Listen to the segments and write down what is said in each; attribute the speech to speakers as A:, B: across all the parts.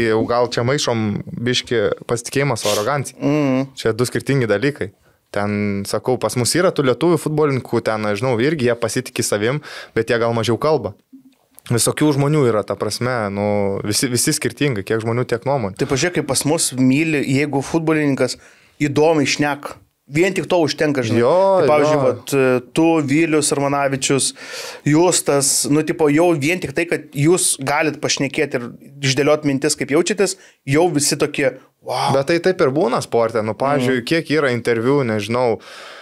A: Jau gal čia maišom biški pasitikėjimą su arogancija. Čia du skirtingi dalykai. Ten, sakau, pas mus yra tų lietuvių futbolininkų, ten, žinau, irgi jie pasitikė savim, bet jie gal mažiau kalba. Visokių žmonių yra, ta prasme, nu, visi skirtingai, kiek žmonių, tiek nuomonių.
B: Tai pažiūrėk, kaip pas mus myli, jeigu futbolininkas įdomiai šneka. Vien tik to užtenka, žinai. Tai, pavyzdžiui, vat, tu, Vilius Armanavičius, Justas, nu, tipo, jau vien tik tai, kad jūs galit pašnekėti ir išdėlioti mintis, kaip jaučiatės, jau visi tokie, wow.
A: Bet tai taip ir būna sporte, nu, pavyzdžiui, kiek yra interviu, nežinau,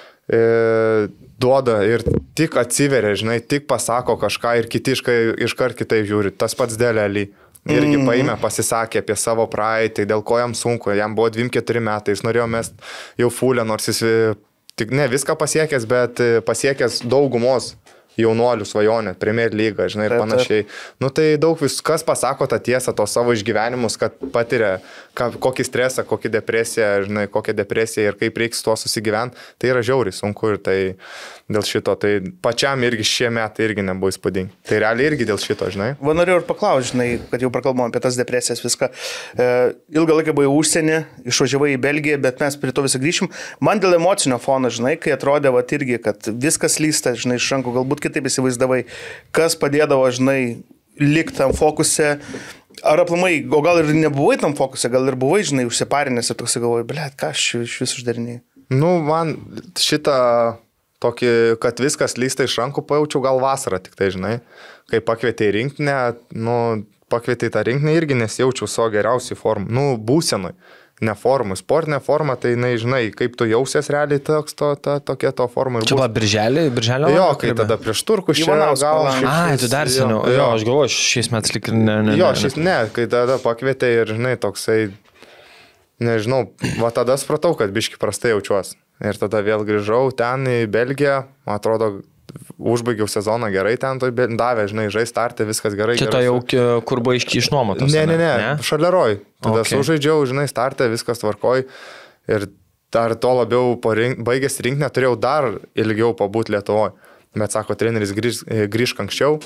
A: duoda ir tik atsiveria, žinai, tik pasako kažką ir kiti iškart kitaip žiūri. Tas pats Delelį. Irgi paėmė, pasisakė apie savo praeitį, dėl ko jam sunku, jam buvo 24 metai, jis norėjo mest jau fulę, nors jis tik ne viską pasiekęs, bet pasiekęs daugumos jaunuolių svajonę, Premier lygą, žinai, ir panašiai. Nu tai daug viskas pasako tą tiesą, tos savo išgyvenimus, kad patiria kokį stresą, kokią depresiją, žinai, kokią depresiją ir kaip reiks tuo susigyventi, tai yra žiauriai sunku ir tai dėl šito, tai pačiam irgi šie metai irgi nebuvo įspūdingi. Tai realiai irgi dėl šito, žinai.
B: Va, norėjau ir paklausti, žinai, kad jau prakalbom apie tas depresijas viską. Ilgą laiką buvau užsienį, išvažiavai į Belgiją, bet mes prie to visą grįšim. Man dėl emocinio fono, žinai, kai atrodė, va, irgi, kad viskas lysta, žinai, iš rankų, galbūt kitaip įsivaizdavai, kas padėdavo, žinai, likti tam fokuse. Ar aplamai, o gal ir nebuvai tam fokuse, gal ir buvai, žinai, užsiparinęs ir toksai galvojai, blėt, ką aš iš vis uždarinėjau.
A: Nu, man šitą tokį, kad viskas lysta iš rankų, pajaučiau gal vasarą tik tai, žinai, kai pakvietė į rinktinę, nu, pakvietė į tą rinktinę irgi nesijaučiau savo geriausiai formų, nu, būsenui. Ne formų, sportinė forma, tai, žinai, kaip tu jausies realiai tokia to forma.
C: Čia buvo birželio?
A: Jo, kai tada prieš turkus čia gal.
C: Ai, tu dar seniau. Jo, aš galvoju, šiais metais lik ir ne.
A: Jo, kai tada pakvietė ir, žinai, toksai, nežinau, va tada supratau, kad biški prastai jaučiuos. Ir tada vėl grįžau ten į Belgiją, man atrodo, užbaigiau sezoną gerai ten, davė, žinai, žai startė, viskas gerai.
C: Čia to jau, kur buvo išnuomotas?
A: Ne, Šaleroj. Tada sužaidžiau, žinai, startė, viskas tvarkoj. Ir dar to labiau baigęs rinktinę turėjau dar ilgiau pabūti Lietuvoje. Bet sako, treneris grįžk anksčiau.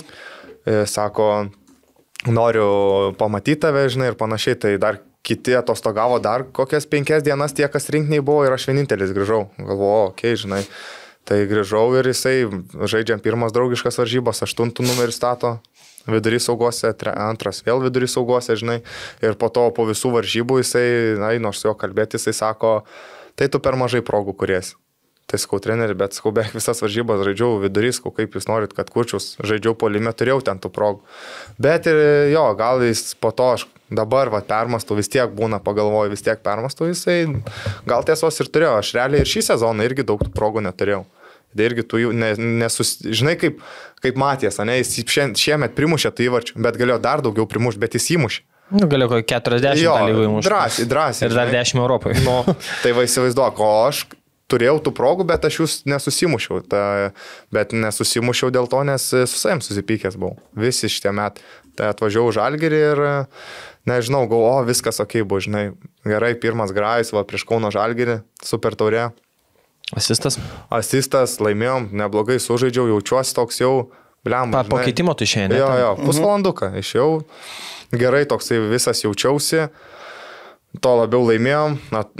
A: Sako, noriu pamatyti tave, žinai, ir panašiai. Tai dar kiti atostogavo dar kokias 5 dienas tie, kas rinktiniai buvo, ir aš vienintelis grįžau. Galvoju, okei, žinai. Tai grįžau ir jisai žaidžiam pirmas draugiškas varžybas, 8 numerį stato vidury saugose, antras vėl vidury saugose, žinai. Ir po to, po visų varžybų jisai, nors su jo kalbėti, jisai sako, tai tu per mažai progų kuriesi. Tai sakau, treneri, bet sakau, beveik visas varžybas žaidžiau vidury, sakau, kaip jūs norit, kad kurčius, žaidžiau puolime, turėjau ten tų progų. Bet ir jo, gal jis po to aš dabar permąstu, vis tiek būna, pagalvoju, vis tiek permąstu, jisai gal tiesos ir turėjo. Aš realiai ir šį sezoną irgi daug progų neturėjau. Tai irgi tu jų žinai, kaip Matijas, ne, jis šiemet primušė tų įvarčių, bet galėjo dar daugiau primušti, bet jis įmušė.
C: Nu, galėjo 40 lygų įmušti.
A: Drąsiai.
C: Ir dar 10 Europoje.
A: Nu, tai va įsivaizduok, o aš turėjau tų progų, bet aš jūs nesusimušiau. Bet nesusimušiau dėl to, nes su savim susipykęs buvau. Visi šitie metai. Tai atvažiavau Žalgirį ir, nežinau, galvoju, viskas okei buvo, žinai. Gerai, pirmas grajus, va, prieš Kauno Žalgirį, super taurė. Asistas, laimėjom, neblogai sužaidžiau, jaučiuosi toks jau, blemba.
C: Po keitimo tu išėjai, ne?
A: Jo, pusvalanduką išėjau, gerai toksai visas jaučiausi, to labiau laimėjom,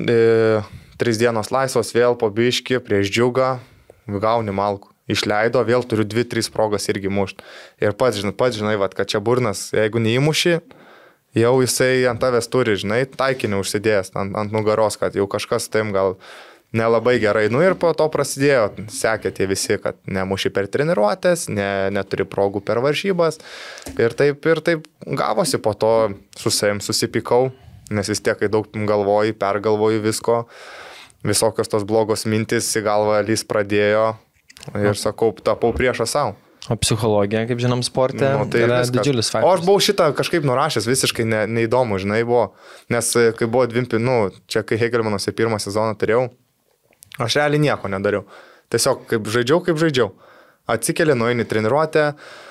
A: 3 dienos laisvos, vėl po biškį, prieš Džiugą, gauni malkų. Išleido, vėl turiu 2-3 progas irgi mušti. Ir pats žinai, vat, kad čia burnas, jeigu neįmuši, jau jisai ant tavęs turi, žinai, taikinį užsidėjęs ant nugaros, kad jau kažkas taim gal nelabai gerai. Nu ir po to prasidėjo, sekė tie visi, kad nemuši per treniruotės, neturi progų per varžybas. Ir taip gavosi, po to su savim susipykau, nes vis tiek, kai daug galvoji, pergalvoji visko, visokios tos blogos mintis į galvą lys pradėjo ir sakau, tapau priešą savo.
C: O psichologija, kaip žinom, sporte, tai yra didžiulis faktas.
A: O aš buvau šitą kažkaip nurašęs, visiškai neįdomu, žinai, buvo. Nes kai buvo čia kai Hegelmanuose pirmą sezoną turėjau, aš realiai nieko nedariau. Tiesiog kaip žaidžiau. Atsikeli, nueini treniruotę,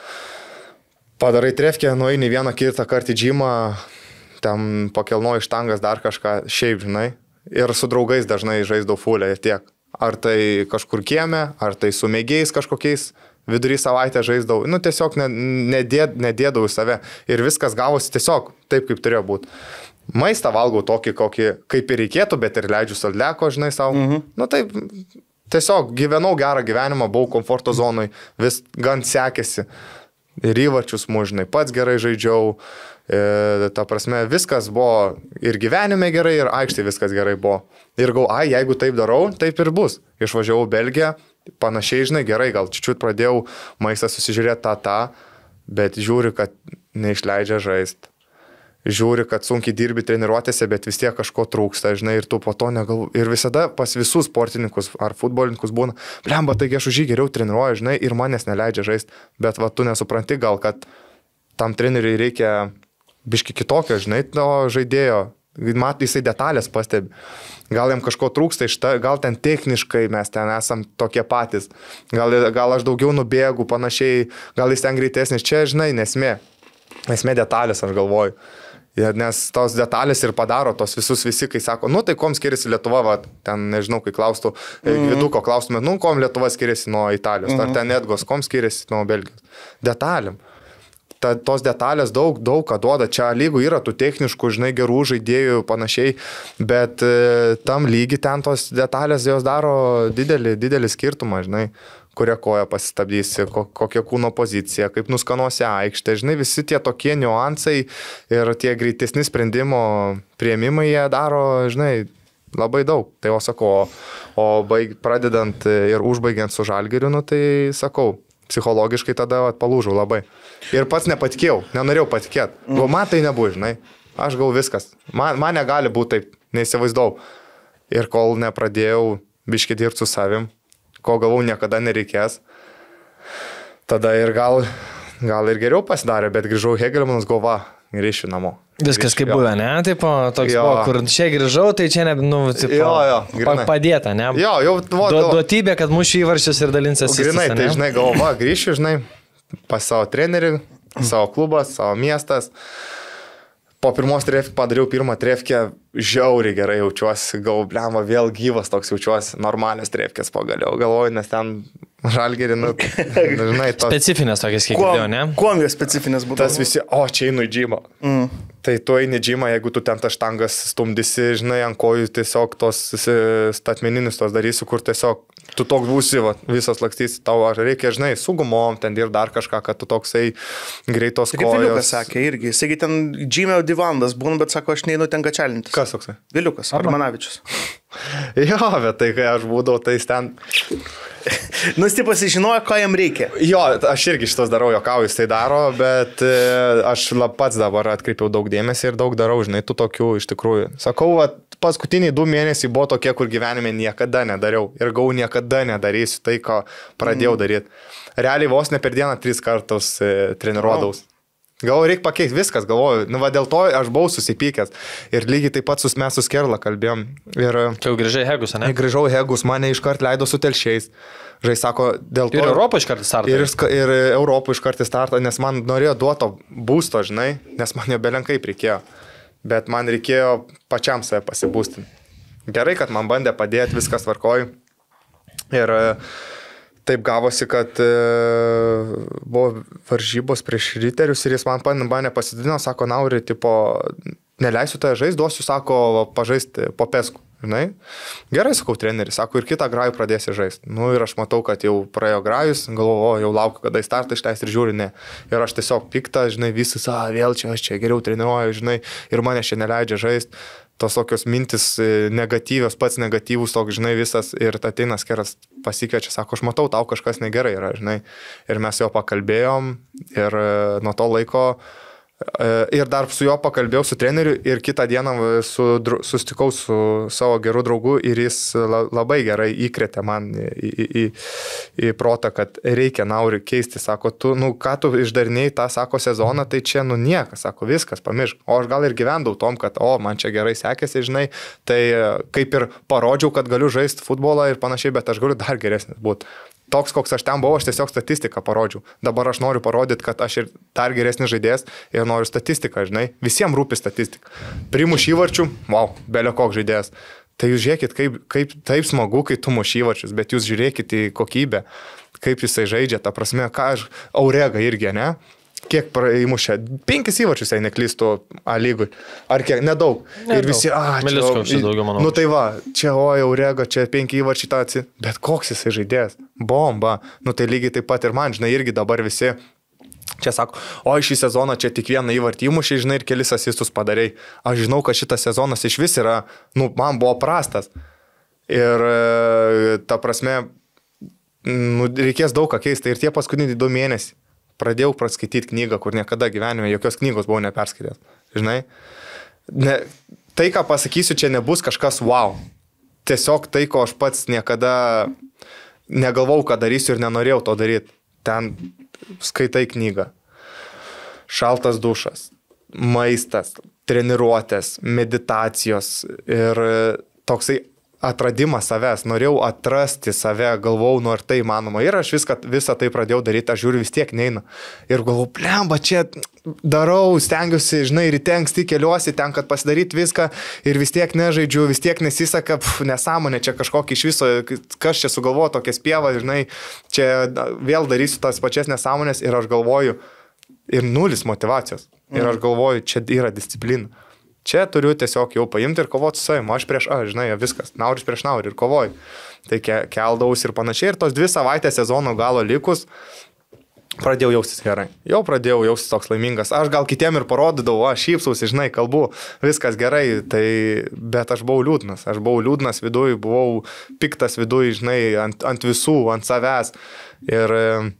A: padarai trefkę, nueini vieną kitą kartą į džymą, ten pakelnoji štangas dar kažką, šiaip, žinai. Ir su draugais dažnai žaisdavau fulę ir tiek. Ar tai kažkur kieme, ar tai su mėgėjais kažkokiais. vidury savaitę žaisdavau, nu tiesiog nedėdavau save ir viskas gavosi tiesiog taip, kaip turėjo būti. Maistą valgau tokį, kokį kaip ir reikėtų, bet ir leidžiu saldeko, žinai, savo. Nu taip, tiesiog gyvenau gerą gyvenimą, buvau komforto zonui, vis gan sekėsi. Ir įvarčius mužnai, pats gerai žaidžiau, ta prasme, viskas buvo ir gyvenime gerai, ir aikštėje viskas gerai buvo. Ir jeigu taip darau, taip ir bus. Išvažiavau Belgiją, panašiai, žinai, gerai, gal čiut pradėjau maistą susižiūrėti tą, bet žiūri, kad neišleidžia žaisti. Žiūri, kad sunkiai dirbi treniruotėse, bet vis tiek kažko trūksta, žinai, ir tu po to negalvoji. Ir visada pas visus sportininkus ar futbolininkus būna, blemba, taigi aš už jį geriau treniruoju, žinai, ir manęs neleidžia žaisti. Bet va, tu nesupranti gal, kad tam treneriui reikia biški kitokio, žinai, to žaidėjo. Matai, jisai detalės pastebi. Gal jam kažko trūksta iš ta, gal ten techniškai mes ten esam tokie patys. Gal aš daugiau nubėgu, panašiai, gal jis ten greitesnis. Čia, žinai, nesmė. Esmė detalės, aš galvoju. Nes tos detalės ir padaro tos visi, kai sako, nu tai kom skiriasi Lietuva, va, ten nežinau, kai klaustų, Gviduko klaustumėt, nu kom Lietuva skiriasi nuo Italijos, ar ten Edgos, kom skiriasi nuo Belgijos. Detalėm. Tos detalės daug ką duoda, čia lygų yra tų techniškų, žinai, gerų žaidėjų panašiai, bet tam lygi ten tos detalės jos daro didelį skirtumą, žinai, kuria koja pasistabdysi, kokia kūno pozicija, kaip nuskanuosi aikštę, žinai, visi tie tokie niuansai ir tie greitesni sprendimo priėmimai jie daro, žinai, labai daug. Tai sakau, pradedant ir užbaigiant su Žalgiriu, nu, tai sakau, psichologiškai tada palūžau labai. Ir pats nepatikėjau, nenorėjau patikėti. Man tai nebuvo, žinai, aš gau viskas. Man negali būti taip, neįsivaizdau. Ir kol nepradėjau biškį dirbti su savim, ko gavau niekada nereikės. Tada ir gal ir geriau pasidarė, bet grįžau Hegelmanas galva, grįšiu namo.
C: Viskas kaip buvę, ne? Taip, toks buvo, kur čia grįžau, tai čia ne, nu, padėta, ne?
A: Jo,
C: duotybė, kad mušiu įvarčius ir dalinsias.
A: Grinai, tai žinai, galva, grįšiu, žinai, pas savo trenerį, savo klubas, savo miestas. Po pirmos trefkės padariau pirmą trefkę, žiauriai gerai jaučiuosi, blemba, vėl gyvas toks jaučiuosi, normalios trefkės pagaliau, galvoju, nes ten Žalgirį, nu, žinai, tos...
C: Specifinės tokias, kiek girdėjau, ne?
B: Kuom jos specifinės būtų?
A: Tas visi, čia einu į džymą. Tai tu eini džymą, jeigu tu ten tas štangas stumdysi, žinai, ant kojų tiesiog tos statmeninius tos darysi, kur tiesiog tu toks būsi, va, visas lakstysi, tau reikia, žinai, su gumom ten ir dar kažką, kad tu toksai greitos kojos.
B: Kaip Viliukas sakė irgi, jisai ten džymė 2 valandas būna, bet sako, aš neinu ten kačialintis.
A: Kas toksai?
B: Viliukas, Armanavičius.
A: Jo, bet tai kai aš būdavau, tai ten...
B: Nustipas žinojo, ko jam reikia.
A: Jo, aš irgi šitos darau, jokau, jis tai daro, bet aš pats dabar atkreipiau daug dėmesį ir daug darau, žinai, tų tokių iš tikrųjų. Sakau, paskutiniai 2 mėnesiai buvo tokie, kur gyvenime niekada nedariau ir niekada nedarysiu tai, ko pradėjau daryti. Realiai vos ne per dieną 3 kartus treniruodaus. Galvoju, reikia pakeisti viskas, galvoju. Nu, va, dėl to aš buvau susipykęs. Ir lygiai taip pat mes su Skerla kalbėjom. Ir...
C: Čia jau grįžai Hegus, ne?
A: Grįžau Hegus, mane iškart leido su Telšiais. Žai, sako, dėl to...
C: Ir Europą iškart startą.
A: Ir Europą iškart startą, nes man norėjo duoto būsto, žinai, nes man jo belenkai reikėjo. Bet man reikėjo pačiam save pasibūstinti. Gerai, kad man bandė padėti, viskas tvarkoj. Ir... Taip gavosi, kad buvo varžybos prieš Riterius ir jis man pasidino, sako, Nauri, tipo, neleisiu tave žaisti, duosiu, sako, pažaisti po pesku. Žinai? Gerai, sakau, treneris, sako, ir kitą grajų pradėsi žaisti. Nu ir aš matau, kad jau praėjo grajus, galvoju, jau laukiu, kada į startą išleis ir žiūri, ne. Ir aš tiesiog piktą, žinai, visas, vėl čia, aš čia geriau treniruoju, žinai, ir mane čia neleidžia žaisti. Tos tokios mintis negatyvios, pats negatyvus, toks, žinai, visas, ir ateina Skeras pasikviečia, sako, aš matau, tau kažkas negerai yra, žinai. Ir mes jo pakalbėjom ir nuo to laiko ir dar su juo pakalbėjau su treneriu ir kitą dieną susitikau su savo geru draugu ir jis labai gerai įkrėtė man į protą, kad reikia Nauri keisti, sako, tu, nu ką tu išdariniai tą, sako, sezoną, tai čia, nu niekas, sako, viskas, pamiršk. O aš gal ir gyvendau tom, kad, man čia gerai sekėsi, žinai, tai kaip ir parodžiau, kad galiu žaisti futbolą ir panašiai, bet aš galiu dar geresnis būti. Toks, koks aš ten buvau, aš tiesiog statistiką parodžiau. Dabar aš noriu parodyti, kad aš ir dar geresnis žaidėjas ir noriu statistiką, žinai. Visiems rūpi statistika. Primuš įvarčių, belio koks žaidėjas. Tai jūs žiūrėkit, kaip taip smagu, kai tu muš įvarčius, bet jūs žiūrėkit į kokybę. kaip jisai žaidžia, ta prasme, Aurega irgi, ne? Kiek įmušė? 5 įvarčius, jei neklystų A lygui. Ar kiek? Nedaug. Ir visi,
C: Melisko daugiau, manau.
A: Nu tai va, čia Aurega, čia 5 įvarčiai taci. Bet koks jisai žaidėjas? Bomba. Nu tai lygiai taip pat ir man, žinai, irgi dabar visi čia sako, šį sezoną čia tik vieną įvartį įmušė, žinai, ir kelis asistus padarei. Aš žinau, kad šitas sezonas iš vis yra, man buvo prastas. Ir ta prasme, reikės daug ką keisti. Ir tie paskutiniai 2 mėnesiai. Pradėjau praskaityti knygą, kur niekada gyvenime jokios knygos buvau neperskaitęs. Žinai? Tai, ką pasakysiu, čia nebus kažkas wow. Tiesiog tai, ko aš pats niekada negalvau, ką darysiu ir nenorėjau to daryti. Ten skaitai knygą. Šaltas dušas, maistas, treniruotės, meditacijos ir toksai atradimas savęs, norėjau atrasti save, galvau, ar tai įmanoma. Ir aš visą tai pradėjau daryti, aš žiūriu, vis tiek neina. Ir galvau, blemba, čia darau, stengiuosi, žinai, ryte anksti keliuosi ten, kad pasidaryti viską ir vis tiek nežaidžiu, vis tiek nesiseka, nesąmonė, čia kažkokį iš viso, kas čia sugalvojo tokias pievas, žinai, čia vėl darysiu tas pačias nesąmonės ir aš galvoju, ir nulis motyvacijos. Ir aš galvoju, čia yra disciplina. Čia turiu tiesiog jau paimti ir kovoti su savimi. Aš prieš, žinai, viskas, nauris prieš naurį ir kovoju. Tai keldavausi ir panašiai. Ir tos 2 savaitės sezono galo likus pradėjau jaustis gerai. Jau pradėjau jaustis toks laimingas. Aš gal kitiem ir parodydavau, aš šypsausi, žinai, kalbu, viskas gerai. Bet aš buvau liūdnas. Aš buvau liūdnas viduj, buvau piktas viduj, žinai, ant visų, ant savęs. Ir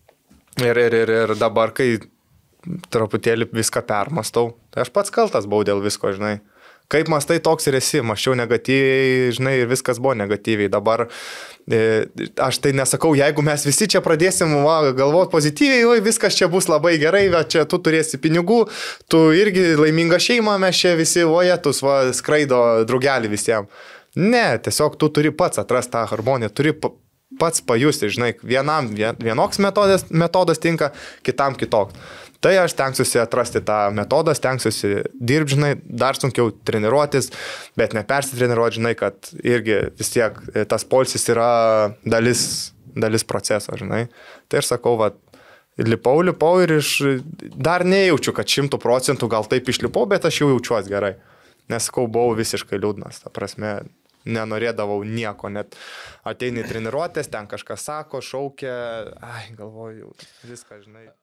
A: dabar, kai truputėlį viską permastau. Tai aš pats kaltas buvau dėl visko, žinai. Kaip mastai toks ir esi, maščiau negatyviai, žinai, ir viskas buvo negatyviai. Dabar aš tai nesakau, jeigu mes visi čia pradėsim galvoti pozityviai, viskas čia bus labai gerai, čia tu turėsi pinigų, tu irgi laiminga šeima, mes čia visi, ojetus, skraido drugelį visiems. Ne, tiesiog tu turi pats atrasti tą harmoniją, turi pats pajusti, žinai, vienam vienoks metodas tinka, kitam kitoks. Tai aš stengsiuosi atrasti tą metodą, stengsiuosi dirbti, žinai, dar sunkiau treniruotis, bet nepersitreniruoti, žinai, kad irgi vis tiek tas poilsis yra dalis proceso, žinai. Tai aš sakau, lipau ir dar nejaučiu, kad 100% gal taip išlipau, bet aš jau jaučiuosi gerai. Nes sakau, buvau visiškai liūdnas, ta prasme, nenorėdavau nieko, net ateini treniruotės, ten kažkas sako, šaukia, galvoju, viską, žinai.